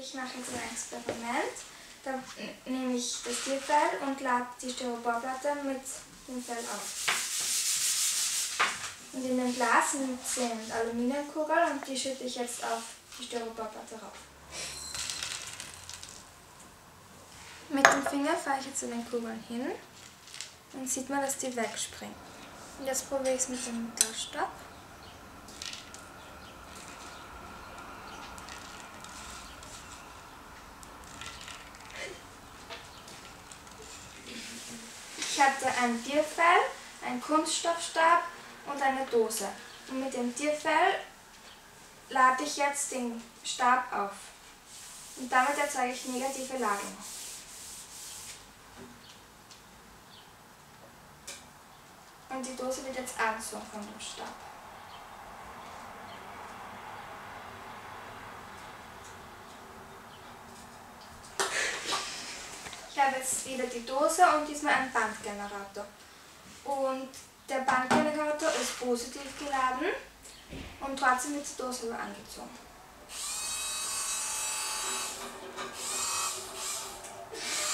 ich mache jetzt ein Experiment. Da nehme ich das Tierfell und lade die Styroporplatte mit dem Fell auf. Und in dem Glas sind Aluminiumkugeln und die schütte ich jetzt auf die Styroporplatte rauf. Mit dem Finger fahre ich jetzt zu den Kugeln hin. Dann sieht man, dass die wegspringen. Und jetzt probiere ich es mit dem Metallstab. Ich hatte ein Tierfell, einen Kunststoffstab und eine Dose. Und mit dem Tierfell lade ich jetzt den Stab auf. Und damit erzeuge ich negative Ladung. Und die Dose wird jetzt angezogen von dem Stab. Ich habe jetzt wieder die Dose und diesmal einen Bandgenerator. Und der Bandgenerator ist positiv geladen und trotzdem wird die Dose angezogen.